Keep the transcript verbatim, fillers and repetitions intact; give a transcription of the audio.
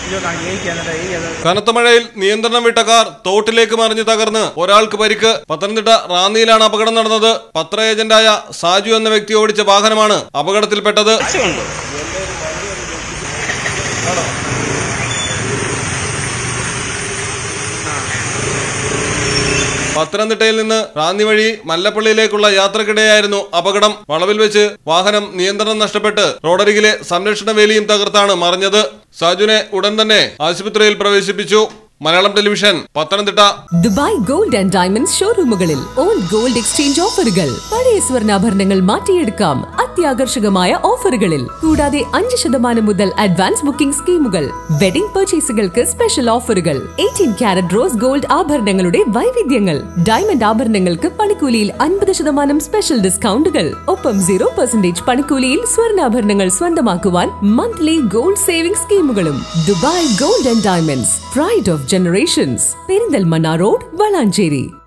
കനത്ത മഴയിൽ നിയന്ത്രണം വിട്ട കാർ തോട്ടിലേക്ക് മറിഞ്ഞ് തകർന്ന് ഒരാൾക്ക് പരിക്ക്. പത്തനംതിട്ട റാന്നിയിലാണ് അപകടം നടന്നത്. പത്ര ഏജന്റായ സാജു എന്ന വ്യക്തി ഓടിച്ച വാഹനമാണ് അപകടത്തിൽപ്പെട്ടത്. പത്തനംതിട്ടയിൽ നിന്ന് റാന്നി വഴി മല്ലപ്പള്ളിയിലേക്കുള്ള യാത്രക്കിടെയായിരുന്നു അപകടം. വളവിൽ വെച്ച് വാഹനം നിയന്ത്രണം നഷ്ടപ്പെട്ട് റോഡരികിലെ സംരക്ഷണ വേലിയും തകർത്താണ് മറിഞ്ഞത്. സാജുവിനെ ഉടൻ തന്നെ ആശുപത്രിയിൽ പ്രവേശിപ്പിച്ചു. Malayalam television Pathanamthitta. Dubai gold and diamonds ഷോറൂമുകളിൽ ഓൾഡ് ഗോൾഡ് എക്സ്ചേഞ്ച് ഓഫറുകൾ. പഴയ സ്വർണ്ണാഭരണങ്ങൾ മാറ്റിയെടുക്കാം അത്യാകർഷകമായ ഓഫറുകളിൽ. കൂടാതെ അഞ്ച് ശതമാനം മുതൽ അഡ്വാൻസ് ബുക്കിംഗ് സ്കീമുകൾ. വെഡിംഗ് പർച്ചേസുകൾക്ക് സ്പെഷ്യൽ ഓഫറുകൾ. എയ്റ്റീൻ ക്യാരറ്റ് റോസ് ഗോൾഡ് ആഭരണങ്ങളുടെ വൈവിധ്യങ്ങൾ. ഡയമണ്ട് ആഭരണങ്ങൾക്ക് പണിക്കൂലിയിൽ അൻപത് ശതമാനം സ്പെഷ്യൽ ഡിസ്കൗണ്ടുകൾ. ഒപ്പം സീറോ പെർസെന്റേജ് പണിക്കൂലിയിൽ സ്വർണ്ണാഭരണങ്ങൾ സ്വന്തമാക്കുവാൻ മന്ത്ലി ഗോൾഡ് സേവിംഗ് സ്കീമുകളും. Dubai gold and diamonds, pride of generations. Perinthalmanna road, Valanchery.